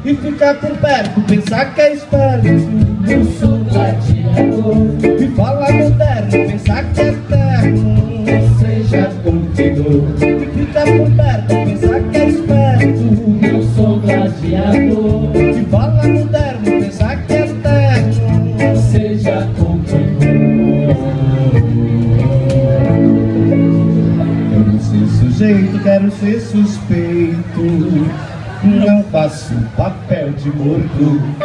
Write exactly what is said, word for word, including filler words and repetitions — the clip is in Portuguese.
e ficar por perto, pensar que é esperto. Eu sou gladiador E fala moderno, pensar que é eterno. Seja cumpridor. E ficar por perto, pensar que é esperto. Eu sou gladiador E fala moderno, pensar que é eterno. Seja cumpridor. Quero ser sujeito, quero ser suspeito. Não faço papel de morto.